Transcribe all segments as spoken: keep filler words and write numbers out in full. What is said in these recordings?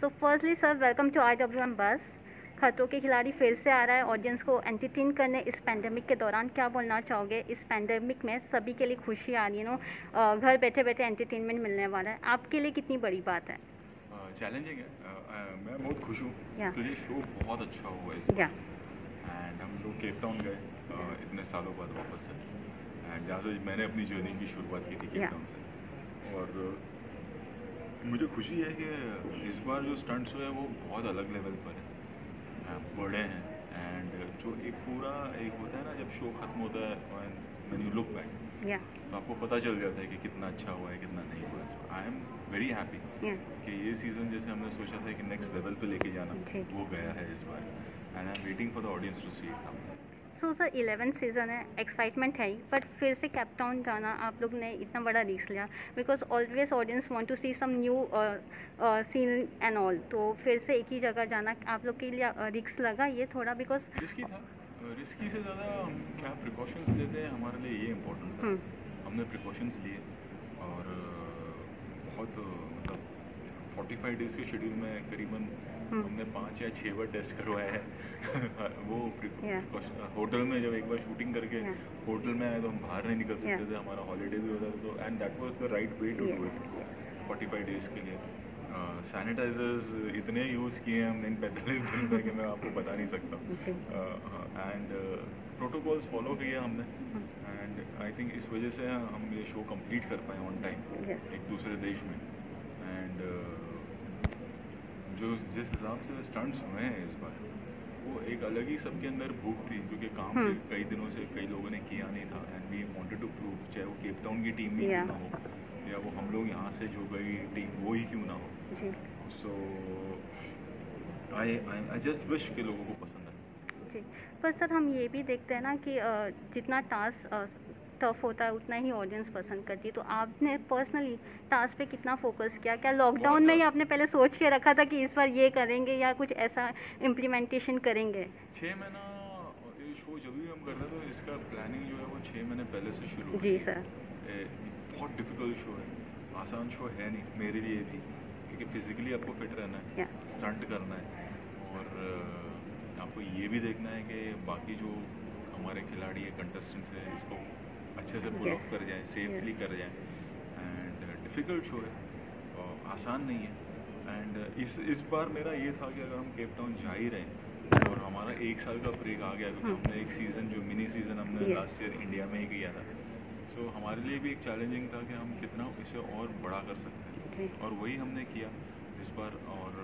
So firstly sir, welcome to I W M buzz. खतरों के खिलाड़ी फिर से आ रहा है ऑडियंस को एंटरटेन करने इस पैंडेमिक के दौरान। क्या बोलना चाहोगे? इस पैंडेमिक में सभी के लिए खुशी आ रही है, नो घर बैठे बैठे एंटरटेनमेंट मिलने वाला है, आपके लिए कितनी बड़ी बात है? चैलेंजिंग है। uh, uh, मैं बहुत खुश हूँ yeah. क्योंकि शो बहुत अच्छा हुआ इस बार एंड हम लोग केप टाउन गए uh, इतने सालों बाद वापस से, एंड जहाँ से मैंने अपनी जर्नी की शुरुआत की थी केप टाउन से। और uh, मुझे खुशी है कि इस बार जो स्टंट्स हुए वो बहुत अलग लेवल पर है, बड़े हैं, एंड जो एक पूरा एक होता है ना जब शो खत्म होता है व्हेन यू लुक बैक, तो आपको पता चल जाता है कि कितना अच्छा हुआ है कितना नहीं हुआ है। आई एम वेरी हैप्पी कि ये सीज़न जैसे हमने सोचा था कि नेक्स्ट लेवल पे लेके जाना, वो गया है इस बार, and I am waiting for the audience to see it now. So sir, eleventh season है, एक्साइटमेंट है ही, बट फिर से केप टाउन जाना आप लोग ने इतना बड़ा रिस्क लिया, because always audience want to see some new scene and all, तो फिर से एक ही जगह जाना आप लोग के लिए रिस्क लगा ये थोड़ा? बिकॉज रिस्की था, रिस्की से ज़्यादा हम क्या प्रिकॉशंस लेते हैं हमारे लिए ये इम्पोर्टेंट था। हमने प्रिकॉशंस लिए और बहुत मतलब पैंतालीस डेज़ के शेड्यूल में करीबन हमने पाँच या छः बार टेस्ट करवाया है। वो होटल में जब एक बार शूटिंग करके होटल में आए तो हम बाहर नहीं निकल सकते थे, हमारा हॉलीडे भी होता था, तो and that was the right way to do it पैंतालीस डेज़ के लिए। सैनिटाइजर्स uh, इतने यूज़ किए हैं हमने इन पैंतालीस दिन में कि मैं आपको बता नहीं सकता, एंड प्रोटोकॉल्स फॉलो किए हमने, एंड आई थिंक इस वजह से हम ये शो कंप्लीट कर पाए ऑन टाइम एक दूसरे देश में। एंड uh, जो जिस हिसाब से स्टंट्स हुए हैं इस बार, वो एक अलग ही सबके अंदर भूख थी, क्योंकि काम कई दिनों से कई लोगों ने किया नहीं था, and we wanted to prove, चाहे वो केप टाउन की टीम ही क्यों ना हो या वो हम लोग यहाँ से जो गई टीम वो ही क्यों ना हो। सो आई आई जस्ट विश के लोगों को पसंद आए। जी, पर सर हम ये भी देखते हैं ना कि जितना टास्क टफ होता है उतना ही ऑडियंस पसंद करती है, तो आपने पर्सनली टास्क पे कितना फोकस किया? क्या लॉकडाउन में ही आपने पहले सोच के रखा था कि इस बार ये करेंगे या कुछ ऐसा इम्प्लीमेंटेशन करेंगे? छः महीना ये शो जब भी हम कर रहे थे तो इसका प्लानिंग जो है वो छः महीने पहले से शुरू। जी सर। बहुत डिफ़िकल्ट शो है, आसान शो है नहीं मेरे लिए भी, क्योंकि फिजिकली आपको फिट रहना है, स्टंट करना है, और आपको ये भी देखना है कि बाकी जो हमारे खिलाड़ी है, कंटेस्टेंट्स है, इसको अच्छे से पुल ऑफ कर जाए, सेफली कर जाए, एंड डिफ़िकल्ट शो है, और आसान नहीं है। एंड इस इस बार मेरा ये था कि अगर हम केप टाउन जा ही रहे और हमारा एक साल का ब्रेक आ गया, क्योंकि हमने एक सीज़न जो मिनी सीज़न हमने लास्ट ईयर इंडिया में ही किया था, सो so, हमारे लिए भी एक चैलेंजिंग था कि हम कितना इसे और बड़ा कर सकते हैं, और वही हमने किया इस बार। और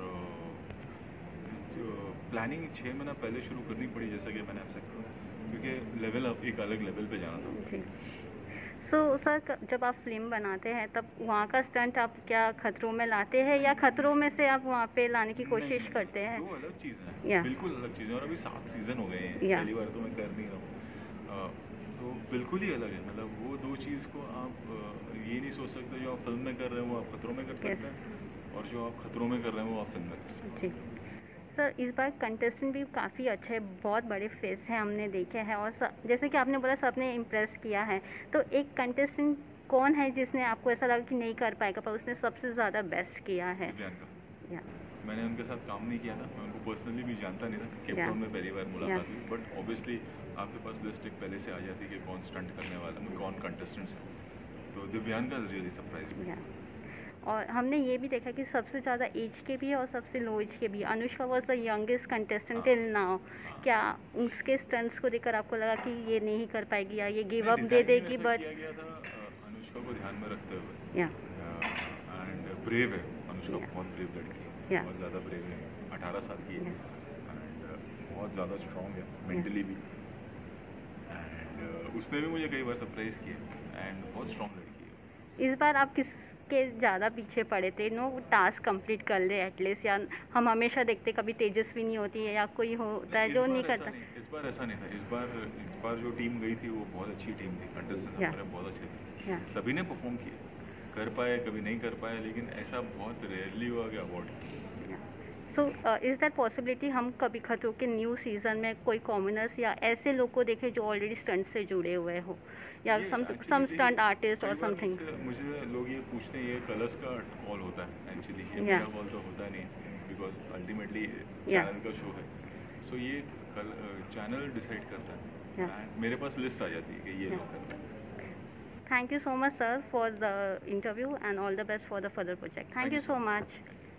प्लानिंग छः महीना पहले शुरू करनी पड़ी, जैसा कि मैंने आपसे कहा, क्योंकि लेवल अब एक अलग लेवल पे जाना था। सो so, सर जब आप फिल्म बनाते हैं तब वहाँ का स्टंट आप क्या खतरों में लाते हैं या खतरों में से आप वहाँ पे लाने की कोशिश नहीं, करते हैं? दो अलग चीज़ें हैं, yeah. बिल्कुल अलग चीज़ें, और अभी सात सीज़न हो गए हैं, yeah. पहली बार तो मैं कर नहीं रहा हूँ, तो बिल्कुल ही अलग है। मतलब वो दो चीज़ को आप ये नहीं सोच सकते, जो आप फिल्म में कर रहे हैं वो आप खतरों में कर सकते हैं, yes. और जो आप खतरों में कर रहे हैं वो आप फिल्म में कर सकते हैं। सर इस बार कंटेस्टेंट भी काफ़ी अच्छे, बहुत बड़े फेस हैं हमने देखे हैं, और जैसे कि आपने बोला सबने इम्प्रेस किया है, तो एक कंटेस्टेंट कौन है जिसने आपको ऐसा लगा कि नहीं कर पाएगा पर उसने सबसे ज़्यादा बेस्ट किया है? या मैंने उनके साथ काम नहीं किया था, मैं उनको पर्सनली भी जानता नहीं था, केप टाउन में पहली बार मुलाकात हुई, बट ऑब्वियसली आपके पास लिस्ट एक पहले से आ जाती है कि कौन स्टंट करने वाला है, कौन कंटेस्टेंट्स है, तो दिव्यांका इज रियली सरप्राइजिंग। और हमने ये भी देखा कि सबसे ज़्यादा एज के भी और सबसे लो एज के भी, Anushka was the youngest contestant till now, क्या उसके स्टंट्स को देखकर आपको लगा कि ये नहीं कर पाएगी या ये गिव अप दे देगी? बट अनुष्का को ध्यान में रखते हुए, एंड ब्रेव है अनुष्का, बहुत ब्रेव लड़की है, बहुत ज़्यादा ब्रेव है, अठारह साल की है, एंड बहुत ज़्यादा स्ट्रॉन्ग है मेंटली भी, एंड उसने भी मुझे कई बार सरप्राइज किया, एंड बहुत स्ट्रॉन्ग लड़की है। इस बार आप किस के ज़्यादा पीछे पड़े थे? नो टास्क कंप्लीट कर ले एटलीस्ट, या हम हमेशा देखते कभी तेजस्वी नहीं होती है या कोई होता है जो नहीं करता? इस बार ऐसा नहीं था, इस बार इस बार जो टीम गई थी वो बहुत अच्छी टीम थी, कंटेस्टेंट हमारे बहुत अच्छे थे, सभी ने परफॉर्म किया, कर पाए कभी नहीं कर पाए, लेकिन ऐसा बहुत रेयरली हुआ कि award. So is that possibility हम कभी खतरों के न्यू सीज़न में कोई कॉमनर्स या ऐसे लोग को देखें जो ऑलरेडी स्टंट से जुड़े हुए हो, या सम सम स्टंट आर्टिस्ट और समथिंग? मुझे लोग ये पूछते हैं, ये कलर्स का कॉल होता है एक्चुअली, ये मेरा कॉल तो होता नहीं है, बिकॉज अल्टीमेटली Yeah. चैनल का शो है. सो so ये कल चैनल डिसाइड करता है. Yeah. And मेरे पास लिस्ट आ जाती है कि ये Yeah. लोग करना है. Thank you so much, sir, for the interview, and all the best for the further project. Thank, Thank you you so so much. Thank you.